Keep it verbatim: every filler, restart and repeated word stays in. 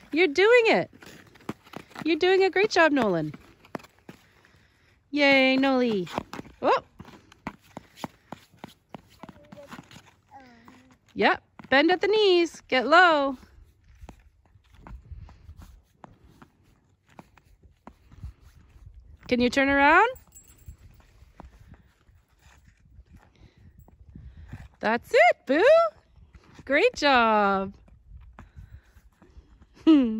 You're doing it. You're doing a great job, Nolan. Yay, Noli. Oh. Yep, bend at the knees. Get low. Can you turn around? That's it, Boo. Great job.